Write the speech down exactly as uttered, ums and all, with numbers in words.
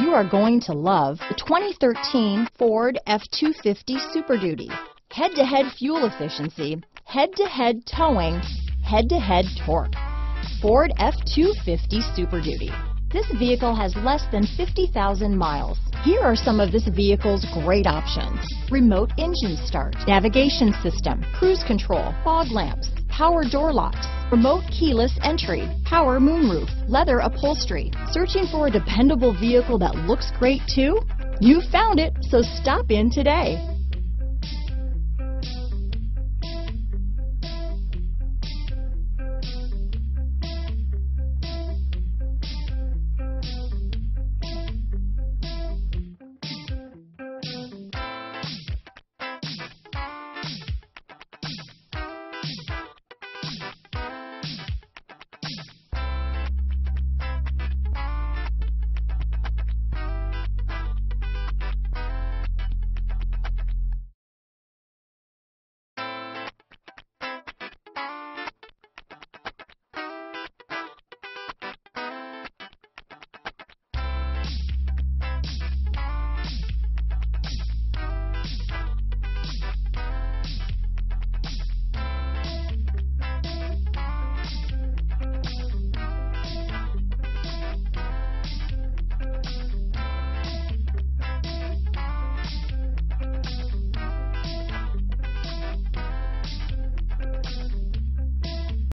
you are going to love the twenty thirteen Ford F two fifty Super Duty. Head-to-head fuel efficiency, head-to-head towing, head-to-head torque. Ford F two fifty Super Duty. This vehicle has less than fifty thousand miles. Here are some of this vehicle's great options: remote engine start, navigation system, cruise control, fog lamps, power door locks, remote keyless entry, power moonroof, leather upholstery. Searching for a dependable vehicle that looks great too? You found it, so stop in today.